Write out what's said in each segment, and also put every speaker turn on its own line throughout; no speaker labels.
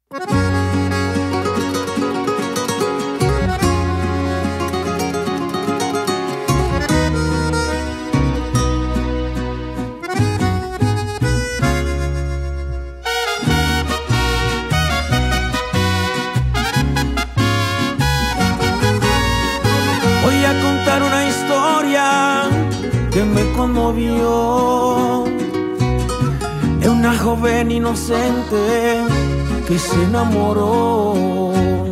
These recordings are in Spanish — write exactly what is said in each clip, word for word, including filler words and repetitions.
Voy a contar una historia que me conmovió, de una joven inocente que se enamoró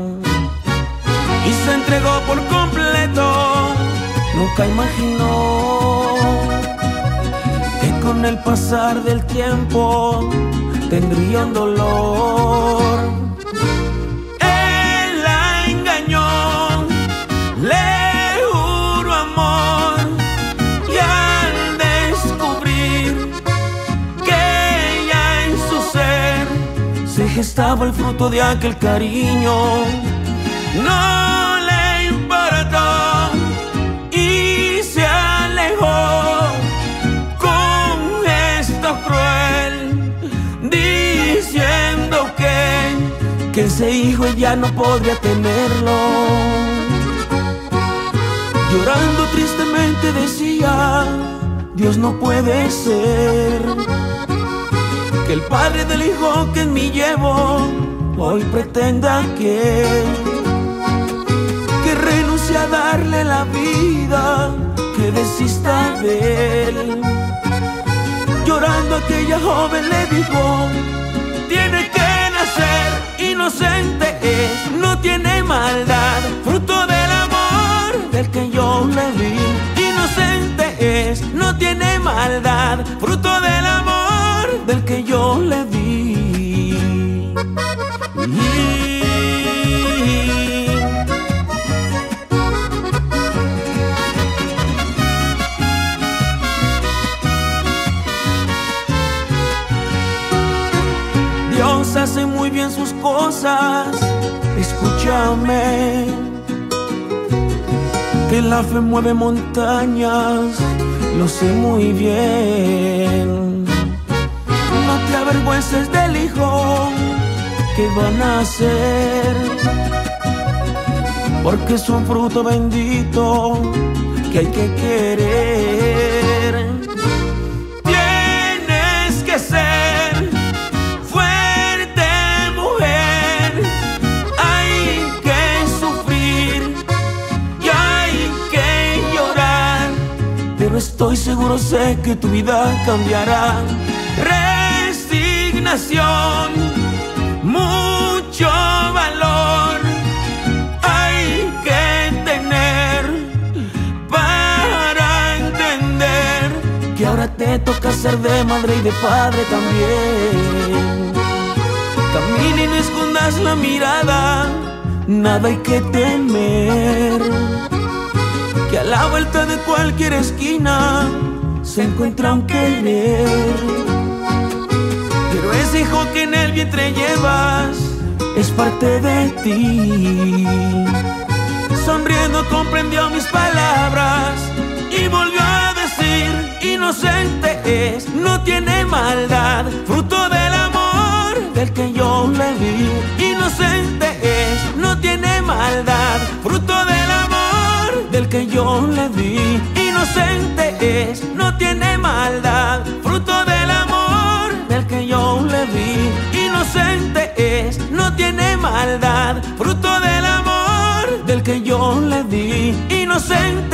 y se entregó por completo. Nunca imaginó que con el pasar del tiempo tendría un dolor. Él la engañó, le estaba el fruto de aquel cariño, no le importó y se alejó con gesto cruel, diciendo que, que ese hijo ella no podría tenerlo. Llorando tristemente decía: Dios no puede ser que el padre del hijo que en mí llevo hoy pretenda que que renuncie a darle la vida, que desista de él. Llorando aquella joven le dijo: tiene que nacer, inocente es, no tiene maldad, fruto del amor del que yo le di. Inocente es, no tiene maldad, fruto del amor del que yo le di. Dios hace muy bien sus cosas, escúchame, que la fe mueve montañas, lo sé muy bien. No te avergüences del hijo que va a nacer, porque es un fruto bendito que hay que querer. Tienes que ser fuerte, mujer, hay que sufrir y hay que llorar, pero estoy seguro, sé que tu vida cambiará. Resignación, mucho valor hay que tener para entender que ahora te toca ser de madre y de padre también. Camina y no escondas la mirada, nada hay que temer, que a la vuelta de cualquier esquina se encuentra un querer. Pero ese hijo que en el vientre llevas es parte de ti. Sonriendo comprendió mis palabras y volvió a decir: inocente es, no tiene maldad, fruto del amor del que yo le di. Inocente es, no tiene maldad, fruto del amor del que yo le di. Inocente es, no tiene maldad, fruto del amor del que yo le di. Inocente es, no tiene maldad, fruto del amor del que yo le di. Inocente